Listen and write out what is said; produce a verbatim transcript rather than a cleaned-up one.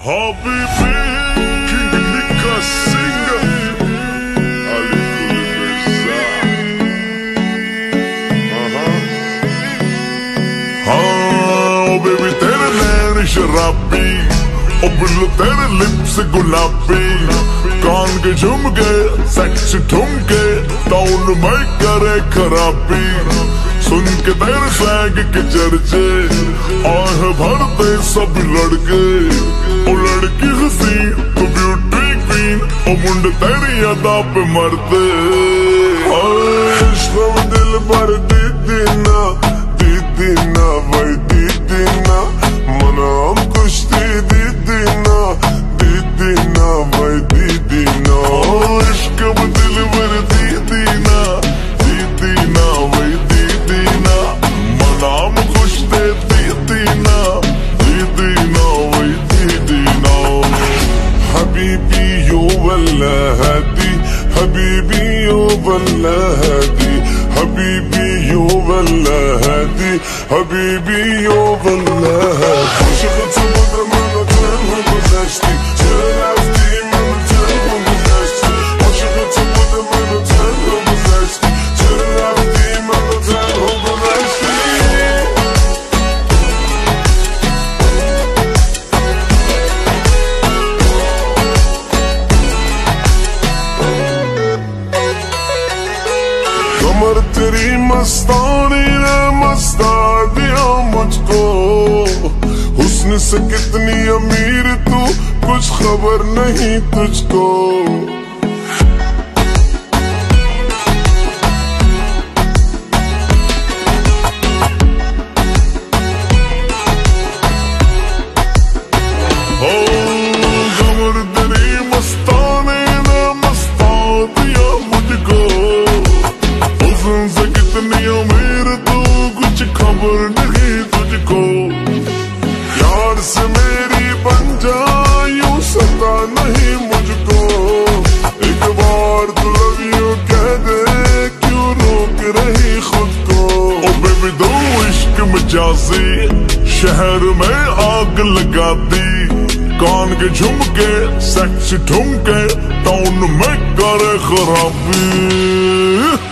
Habibi, King Nika Singer, Ali Mirza. हाँ baby तेरे नैन शराबी, ओ बिल्लो तेरे लिप्स गुलाबी, कान के झुमके सेक्स ठुमके टाउन में करे खराबी। सुन के तेरे स्वैग के चर्चे आह भरते सब लड़के, ओ लड़की हसीन तो ब्यूटी क्वीन, ओ मुंड तेरी अदा पे मरते। इश्क़ दिल भर दीदी ना दीदी ना भाई दीदी ना, मना हम कुश्ती दीदी ना दीदी ना भाई दीदी ना। इश्क़ दिल भर दीदी ना दीदी ना भाई दीदी ना, मना हम कुश्ती दीदी ना दीदी ना भाई दीदी ना। हबीबी यो वल्ला हदी, हबीबी यो वल्ला हदी, हबीबी यो वल्ला हदी, हबीबी यो वल्ला हदी। Aşıkın sınırdır bana tırmı güneşti, çırafti bana tırmı güneşti. Aşıkın sınırdır bana tırmı güneşti, çırafti bana tırmı güneşti. कमर तेरी मस्तानी ने मस्ता दिया मुझको, हुस्न से कितनी अमीर तू कुछ खबर नहीं तुझको। हो कमर तेरी मस्तानी ने मस्ता दिया मुझको, हुस्न से कितनी अमीर तू कुछ खबर नहीं तुझको। यार से मेरी बन जा यूं सता नहीं मुझको, एक बार तो लव यू कह दे क्यों रोक रही खुद को। ओ बेबी दो इश्क मजाजी शहर में आग लगा दी, कान के झुमके सेक्स ठुमके टाउन में करे खराबी।